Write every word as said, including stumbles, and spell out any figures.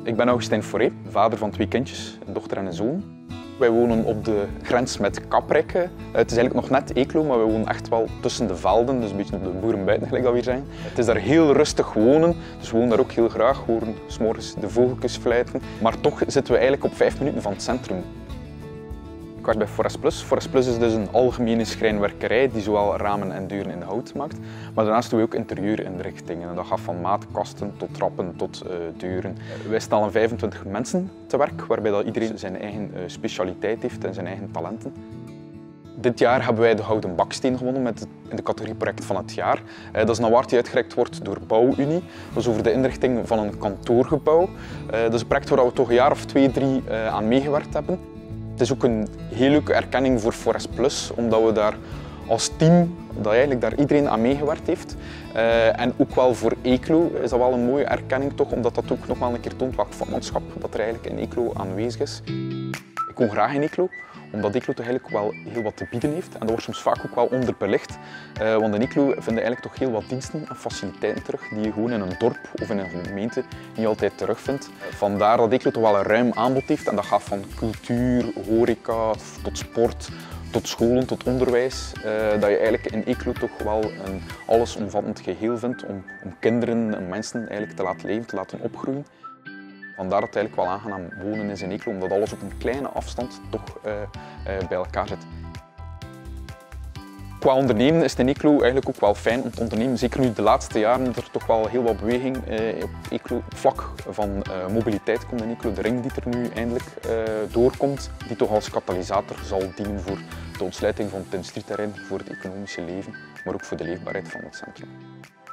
Ik ben Augustijn Fauré, vader van twee kindjes, een dochter en een zoon. Wij wonen op de grens met Capricke. Het is eigenlijk nog net Eeklo, maar we wonen echt wel tussen de velden, dus een beetje op de boerenbuiten, gelijk dat we hier zijn. Het is daar heel rustig wonen, dus we wonen daar ook heel graag. We horen 's morgens de vogeltjes fluiten, maar toch zitten we eigenlijk op vijf minuten van het centrum. Ik werk bij Forest Plus. Forest Plus is dus een algemene schrijnwerkerij die zowel ramen en deuren in hout maakt. Maar daarnaast doen we ook interieurinrichtingen. Dat gaat van maatkasten tot trappen tot uh, deuren. Wij stellen vijfentwintig mensen te werk, waarbij dat iedereen zijn eigen uh, specialiteit heeft en zijn eigen talenten. Dit jaar hebben wij de Gouden Baksteen gewonnen met het, in de categorie Project van het Jaar. Uh, dat is een award die uitgereikt wordt door BouwUnie. Dat is over de inrichting van een kantoorgebouw. Uh, dat is een project waar we toch een jaar of twee, drie uh, aan meegewerkt hebben. Het is ook een heel leuke erkenning voor Forest Plus, omdat we daar als team, dat eigenlijk daar iedereen aan meegewerkt heeft. Uh, en ook wel voor Eeklo is dat wel een mooie erkenning toch, omdat dat ook nog wel een keer toont welk vakmanschap dat er eigenlijk in Eeklo aanwezig is. Ik woon graag in Eeklo, omdat Eeklo toch eigenlijk wel heel wat te bieden heeft. En dat wordt soms vaak ook wel onderbelicht. Uh, want in Eeklo vinden je eigenlijk toch heel wat diensten en faciliteiten terug die je gewoon in een dorp of in een gemeente niet altijd terugvindt. Vandaar dat Eeklo toch wel een ruim aanbod heeft. En dat gaat van cultuur, horeca, tot sport, tot scholen, tot onderwijs. Uh, dat je eigenlijk in Eeklo toch wel een allesomvattend geheel vindt om, om kinderen en mensen eigenlijk te laten leven, te laten opgroeien. Vandaar dat het eigenlijk wel aangenaam wonen is in Eeklo, omdat alles op een kleine afstand toch uh, uh, bij elkaar zit. Qua ondernemen is het in Eeklo eigenlijk ook wel fijn om te ondernemen. Zeker nu de laatste jaren is er toch wel heel wat beweging uh, op Eeklo. Het vlak van uh, mobiliteit komt in Eeklo, de ring die er nu eindelijk uh, doorkomt, die toch als katalysator zal dienen voor de ontsluiting van het industrieterrein, voor het economische leven, maar ook voor de leefbaarheid van het centrum.